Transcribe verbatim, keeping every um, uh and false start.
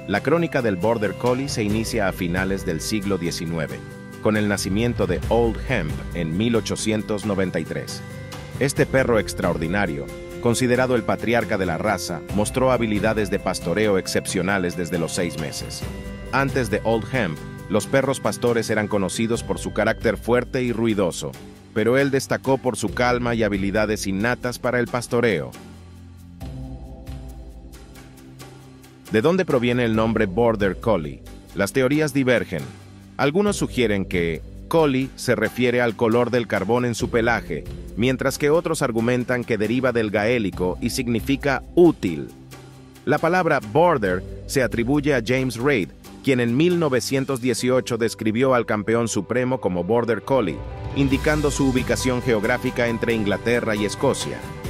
La crónica del Border Collie se inicia a finales del siglo diecinueve, con el nacimiento de Old Hemp en mil ochocientos noventa y tres. Este perro extraordinario, considerado el patriarca de la raza, mostró habilidades de pastoreo excepcionales desde los seis meses. Antes de Old Hemp, los perros pastores eran conocidos por su carácter fuerte y ruidoso, pero él destacó por su calma y habilidades innatas para el pastoreo. ¿De dónde proviene el nombre Border Collie? Las teorías divergen. Algunos sugieren que Collie se refiere al color del carbón en su pelaje, mientras que otros argumentan que deriva del gaélico y significa útil. La palabra border se atribuye a James Reid, quien en mil novecientos dieciocho describió al campeón supremo como Border Collie, indicando su ubicación geográfica entre Inglaterra y Escocia.